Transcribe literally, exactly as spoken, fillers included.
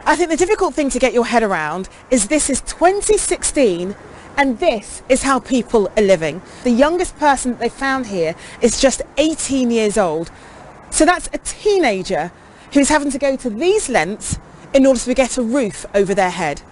I think the difficult thing to get your head around is this is twenty sixteen and this is how people are living. The youngest person that they found here is just eighteen years old. So that's a teenager who's having to go to these lengths in order to get a roof over their head.